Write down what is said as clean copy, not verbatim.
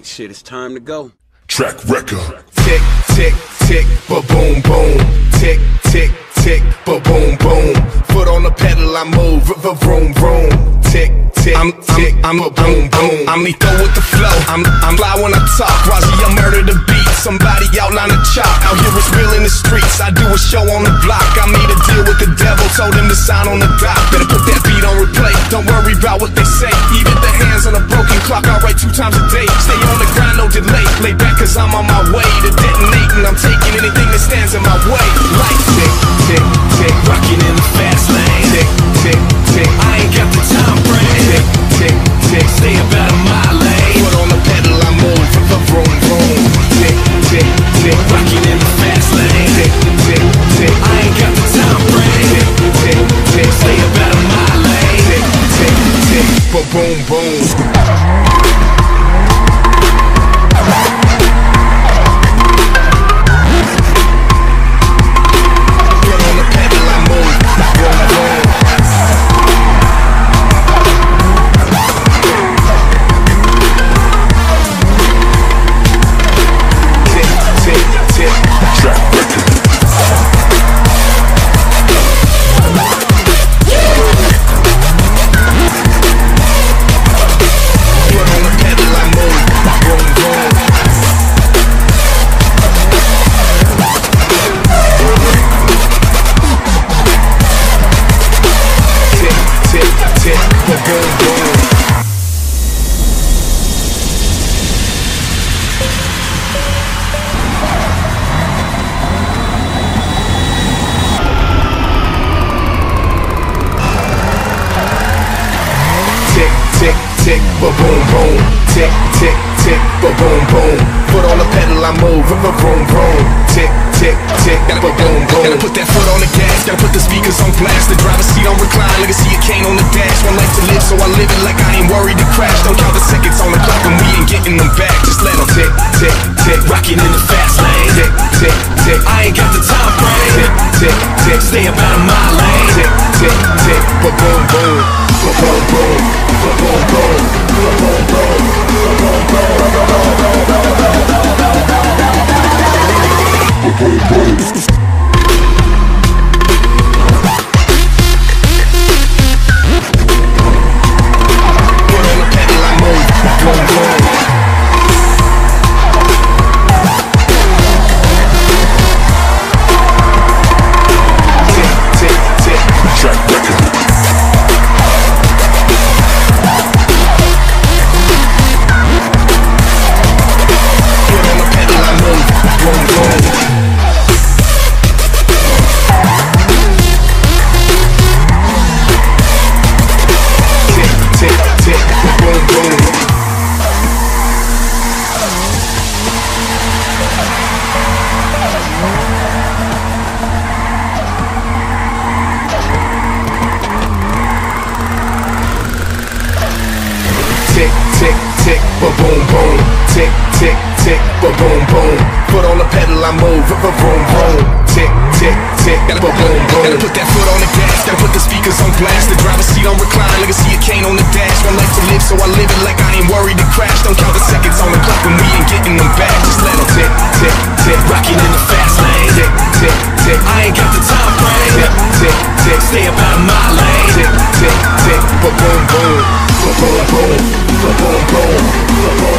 Alright, shit, it's time to go. Track record. Tick, tick, tick, ba-boom, boom. Tick, tick, tick, ba-boom, boom. Foot on the pedal, I move, vroom, vroom. Tick, tick, tick, ba-boom, boom. I'm lethal with the flow, I'm fly when I talk. Razihel murder the beat, somebody outline the chalk. Out here it's real in the streets, I do a show on the block. I made a deal with the devil, told him to sign on the dot. Better put that beat on replay, don't worry about what they say. Even the hands on a broken clock, I write 2 times a day. Stay on the grind, no delay, lay back cause I'm on my way to detonating. I'm taking anything that stands in my way. Like tick, tick, tick, rocking in the fast lane. Tick, tick, tick, I ain't got the time frame. Tick, tick, tick, stay about a mile lane. Foot on the pedal, I move, vroom, vroom. Tick, tick, tick, rocking in the fast lane. Tick, tick, tick, I ain't got the time frame. Tick, tick, tick, stay about a mile lane. Tick, tick, tick, ba-boom, boom. Tick, tick, ba-boom, boom. Tick, tick, tick, ba-boom, boom. Foot on the pedal, I move, vroom, vroom. Tick, tick, tick, ba-boom, boom. Gotta put that foot on the gas, gotta put the speakers on blast. The driver's seat on recline, legacy a cane on the dash. One life to live, so I live it like I ain't worried to crash. Don't count the seconds on the clock and we ain't getting them back. Just let them tick, tick, tick, rocking in the fast lane. Tick, tick, tick, I ain't got the time frame. Tick, tick, tick, stay about a mile lane. Tick, tick, tick, ba-boom, boom. Ba-boom, boom. Ba-boom, boom. Ba-boom, boom. Ba-boom, boom. Ba-boom, boom. Put on the pedal, I move. Boom, boom. Tick, tick, tick. Track record. Tick, tick, tick, ba-boom, boom. Tick, tick, tick, ba-boom, boom. Foot on the pedal, I move, vroom, vroom. Tick, tick, tick, ba-boom, boom. Gotta put that foot on the gas, gotta put the speakers on blast. The driver's seat on recline, legacy a cane on the dash. One life to live, so I live it like I ain't worried to crash. Don't count the seconds on the clock when we ain't getting them back. Just let them tick, tick, tick, rocking in the fast lane. Tick, tick, tick, I ain't got the time frame. Tick, tick, tick, stay about a mile lane. Tick, tick, tick, ba-boom, boom. Ba-boom, boom. Ba-boom, boom. Ba-boom.